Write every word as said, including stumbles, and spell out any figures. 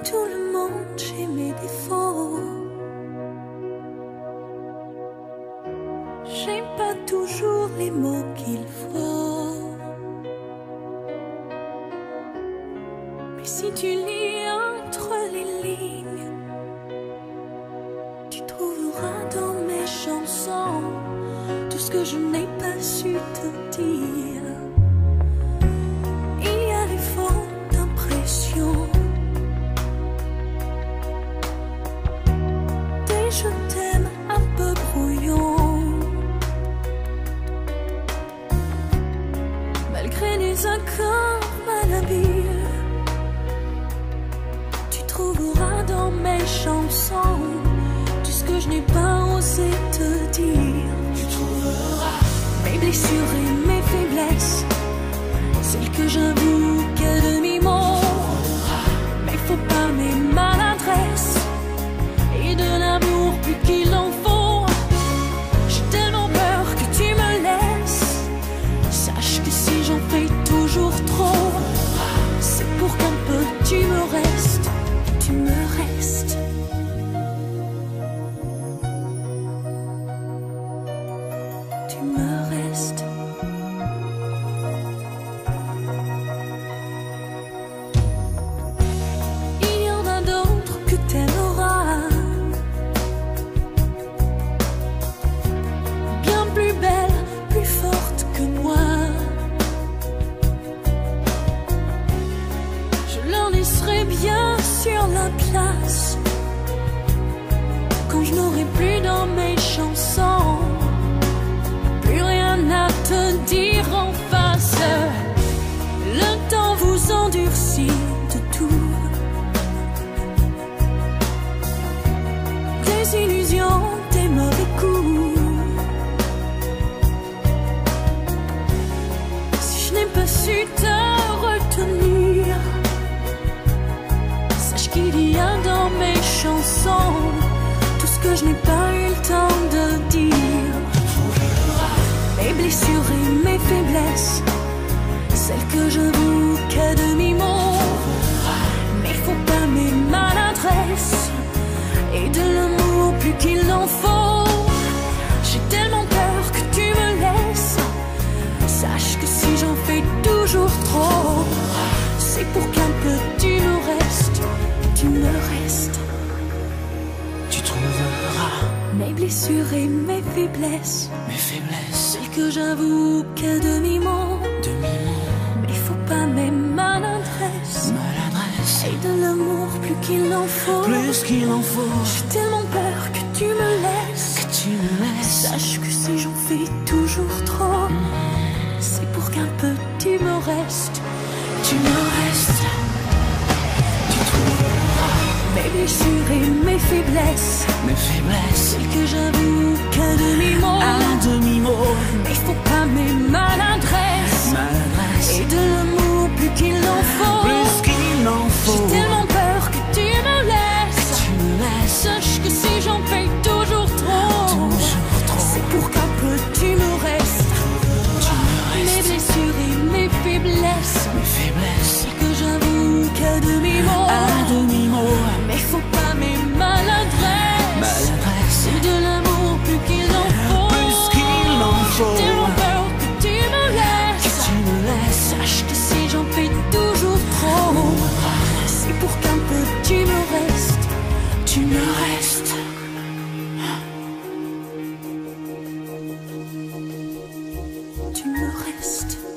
tout le monde, j'ai mes défauts. J'ai pas toujours les mots qu'il faut. Mais si tu lis entre les lignes, tu trouveras dans mes chansons tout ce que je n'ai pas su te dire. Il y a des fautes d'impression, des je t'aime un peu brouillons, malgré des accords malhabiles. Tu trouveras dans mes chansons tout ce que je n'ai pas osé te dire. Tu trouveras mes blessures et mes faiblesses, celles que j'avoue qu'à demi-mot. Mes faux pas, mes maladresses, et de l'amour plus qu'il en faut. J'ai tellement peur que tu me laisses. Sache que si j'en fais toujours trop, c'est pour qu'un peu tu me restes, tu me restes. Tu me restes. Il y en a d'autres que t'aimeras, bien plus belles, plus fortes que moi. Je leur laisserai bien sur la place quand je n'aurai plus dans mes chansons plus rien à te dire en face. Le temps vous endurcit de tout, des illusions, des mauvais coups. Si je n'ai pas su te retenir, sache qu'il y a dans mes chansons tout ce que je n'ai pas eu le temps de dire. Mes blessures et mes faiblesses, celles que j'avoue qu'à demi-mot. Mes faux pas, mes maladresses, et de l'amour plus qu'il en faut. J'ai tellement peur que tu me laisses. Sache que si j'en fais toujours trop, c'est pour qu'un peu tu me restes, tu me restes. Tu trouveras mes blessures et mes faiblesses, mes faiblesses, celles que j'avoue qu'à demi-mot. demi-mot, Mes faux pas, mes maladresses, maladresse, et de l'amour plus qu'il en faut. plus qu'il en faut. J'ai tellement peur que tu me laisses, Que tu me laisses. sache que si j'en fais toujours trop, c'est pour qu'un peu tu me restes, Tu me restes. Tu trouveras mes blessures et mes faiblesses, mes faiblesses, celles que j'avoue qu'à demi-mot. à demi-mot, Mes faux pas, mes maladresses, maladresse, et de l'amour plus qu'il en faut. plus qu'il en faut. J'ai tellement peur que tu me laisses. Tu me laisses. Sache que si j'en fais toujours trop, Toujours trop. c'est pour qu'un peu tu me restes. Tu me Mes restes. blessures et mes faiblesses, Mes faiblesses, que j'avoue qu'à demi-mot. à demi-mot, Mes faux pas, mes maladresses, maladresse, c'est de l'amour plus qu'il en faut. plus qu'il en faut. J'ai tellement peur que tu me Que laisses. tu me laisses. Sache que si j'en fais toujours trop, c'est pour qu'un peu tu me restes, Tu me restes. tu me restes.